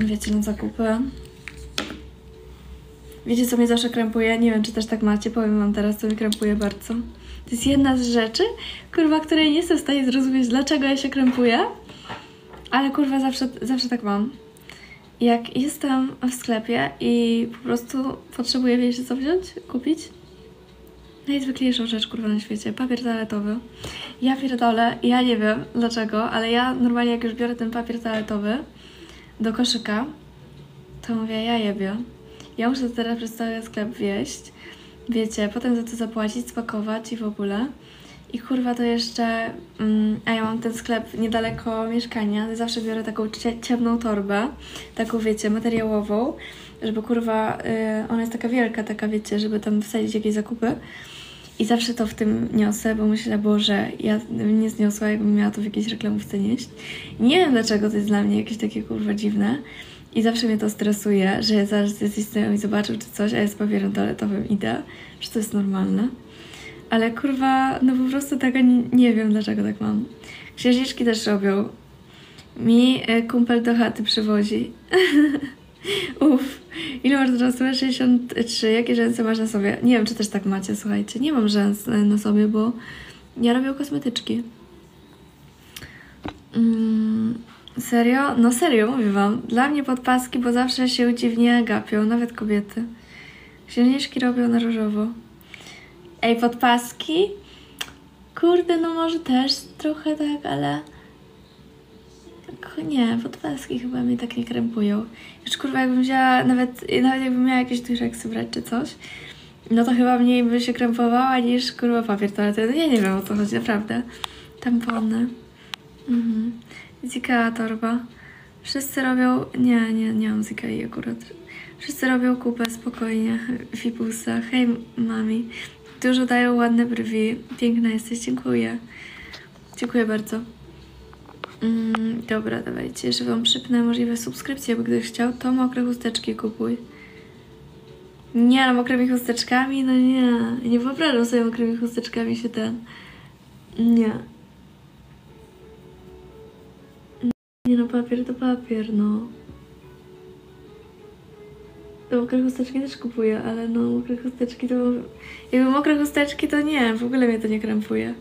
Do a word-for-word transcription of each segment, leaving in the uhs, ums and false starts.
wiecie, na zakupy. Wiecie, co mnie zawsze krępuje? Nie wiem, czy też tak macie, powiem wam teraz, co mnie krępuje bardzo. To jest jedna z rzeczy, kurwa, której nie jestem w stanie zrozumieć, dlaczego ja się krępuję, ale kurwa zawsze, zawsze tak mam. Jak jestem w sklepie i po prostu potrzebuję, wiecie, co wziąć, kupić? Najzwyklejszą rzecz, kurwa, na świecie, papier toaletowy. Ja pierdolę, ja nie wiem dlaczego, ale ja normalnie jak już biorę ten papier toaletowy do koszyka, to mówię, ja jebie. Ja muszę teraz przez cały sklep wieść, wiecie, potem za to zapłacić, spakować i w ogóle. I kurwa to jeszcze, mm, a ja mam ten sklep niedaleko mieszkania, zawsze biorę taką ciemną torbę, taką wiecie, materiałową, żeby kurwa, y, ona jest taka wielka, taka wiecie, żeby tam wsadzić jakieś zakupy. I zawsze to w tym niosę, bo myślę, Boże, ja bym nie zniosła, jakbym miała to w jakiejś reklamówce nieść. Nie wiem dlaczego to jest dla mnie jakieś takie kurwa dziwne. I zawsze mnie to stresuje, że zaraz jesteś znajomy i zobaczył czy coś, a ja z papierem toaletowym idę, że to jest normalne. Ale kurwa, no po prostu tak nie, nie wiem dlaczego tak mam. Księżniczki też robią. Mi e, kumpel do chaty przywozi. Uff, ile masz rzęsów? sześćdziesiąt trzy. Jakie rzęsy masz na sobie? Nie wiem, czy też tak macie, słuchajcie. Nie mam rzęs na sobie, bo ja robię kosmetyczki. Mm, serio? No serio, mówię wam. Dla mnie podpaski, bo zawsze się dziwnie gapią, nawet kobiety. Księżniczki robią na różowo. Ej, podpaski? Kurde, no może też trochę tak, ale... Nie, podpaski chyba mnie tak nie krępują. Już kurwa, jakbym wzięła, nawet, nawet jakbym miała jakieś dureksy brać czy coś, no to chyba mniej by się krępowała niż kurwa papier toaletowy. Ja nie wiem o co chodzi, naprawdę. Tampony. Mhm. Z Ikea torba. Wszyscy robią... Nie, nie, nie mam z Ikei akurat. Wszyscy robią kupę, spokojnie. Fipusa. Hej, mami. Dużo dają ładne brwi. Piękna jesteś, dziękuję. Dziękuję bardzo. Mm, dobra, dawajcie, że wam przypnę możliwe subskrypcje, bo gdybyś chciał, to mokre chusteczki kupuj. Nie, no mokrymi chusteczkami? No nie. Nie wyobrażam sobie mokrymi chusteczkami się ten... Nie. Nie no, papier to papier, no. To mokre chusteczki też kupuję, ale no mokre chusteczki to... Jakby mokre chusteczki to nie, w ogóle mnie to nie krępuje.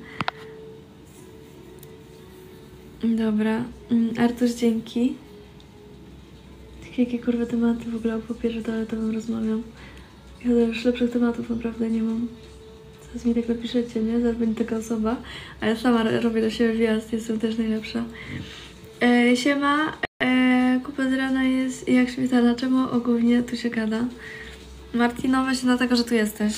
Dobra, Artuś, dzięki. Jakie kurwa tematy w ogóle o papierze toaletowym rozmawiam. Ja już lepszych tematów naprawdę nie mam. Zaraz mi tak napiszecie, nie? Zaraz będzie taka osoba, a ja sama robię do siebie wjazd, jestem też najlepsza. E, siema, e, kupa z rana jest jak śmietana, czemu ogólnie tu się gada? Martinowa się dlatego, że tu jesteś.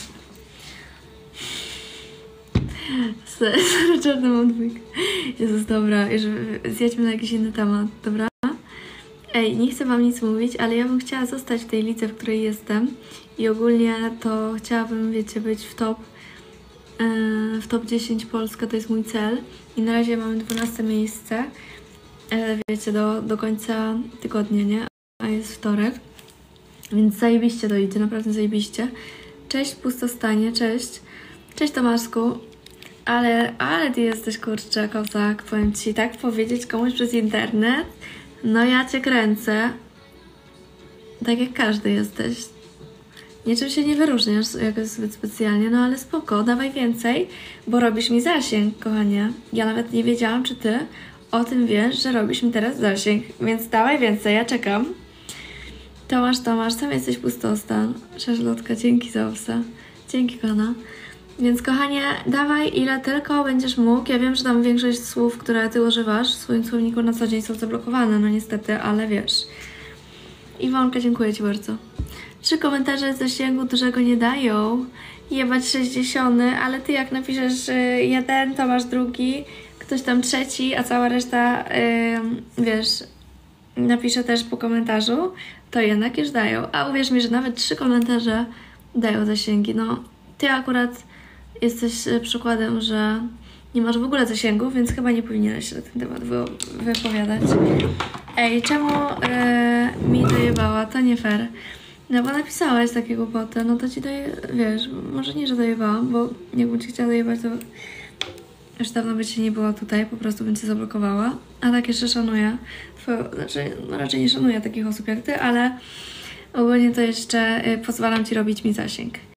Czarny mam dwójkę. Jezus, dobra, już zjedźmy na jakiś inny temat, dobra? Ej, nie chcę wam nic mówić, ale ja bym chciała zostać w tej lidze, w której jestem i ogólnie to chciałabym, wiecie, być w top yy, w top dziesięć Polska, to jest mój cel i na razie mamy dwunaste miejsce, yy, wiecie, do, do końca tygodnia, nie? A jest wtorek, więc zajebiście to idzie, naprawdę zajebiście. Cześć pustostanie, cześć. Cześć Tomaszku. Ale, ale ty jesteś, kurczę, kozak, powiem ci, tak powiedzieć komuś przez internet, no ja cię kręcę, tak jak każdy jesteś. Niczym się nie wyróżniasz jakoś zbyt specjalnie, no ale spoko, dawaj więcej, bo robisz mi zasięg, kochanie. Ja nawet nie wiedziałam, czy ty o tym wiesz, że robisz mi teraz zasięg, więc dawaj więcej, ja czekam. Tomasz, Tomasz, sam jesteś pustostan. Szarlotka, dzięki za obsa. Dzięki, kochana. Więc kochanie, dawaj ile tylko będziesz mógł. Ja wiem, że tam większość słów, które ty używasz w swoim słowniku na co dzień są zablokowane, no niestety, ale wiesz. Iwonka, dziękuję ci bardzo. Trzy komentarze zasięgu dużego nie dają. Jebać sześćdziesiąty, ale ty jak napiszesz y, jeden, to masz drugi, ktoś tam trzeci, a cała reszta, y, wiesz, napisze też po komentarzu, to jednak już dają. A uwierz mi, że nawet trzy komentarze dają zasięgi. No, ty akurat jesteś przykładem, że nie masz w ogóle zasięgu, więc chyba nie powinieneś się na ten temat wy wypowiadać. Ej, czemu yy, mi dojebała? To nie fair. No bo napisałaś takie głupoty, no to ci doje... wiesz, może nie, że dojebałam, bo jakbym ci chciała dojebać, to Już dawno by Cię nie było tutaj, po prostu bym Cię zablokowała. A tak jeszcze szanuję Twoją, znaczy no raczej nie szanuję takich osób jak Ty, ale ogólnie to jeszcze y, pozwalam Ci robić mi zasięg.